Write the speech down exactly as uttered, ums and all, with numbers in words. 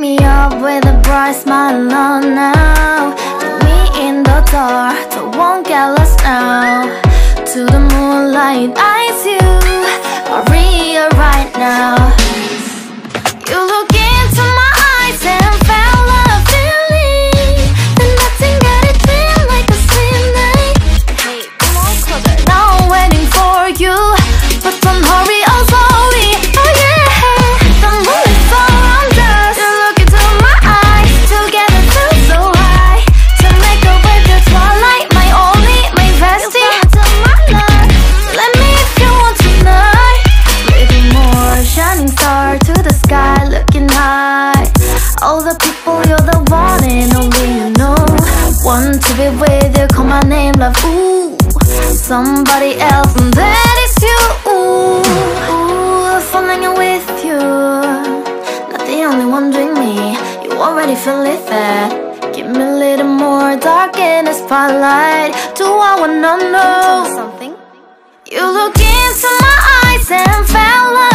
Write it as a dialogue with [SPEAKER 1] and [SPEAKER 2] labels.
[SPEAKER 1] me up with a bright smile on now. Put me in the dark, don't won't get lost now. To the moonlight, eyes you, Maria right now. You look into my eyes and felt a feeling that nothing got it feel like a sweet night. Hey, come on, closer. Now I'm waiting for you, but don't hurry, oh slowly. Oh yeah, the moon is around us. You look into my eyes, together feel so high. To make a way through twilight, my only, my bestie. You fell into my life. Let me if you want tonight. Little more shining star to the sky, looking high. All the people, you're the one and only you know. Want to be with you, call my name, love, ooh. Somebody else, and that is you, ooh. Ooh, falling in with you. Not the only one doing me, you already feel it there. Give me a little more dark in the spotlight. Do I wanna know something? You look into my eyes and fell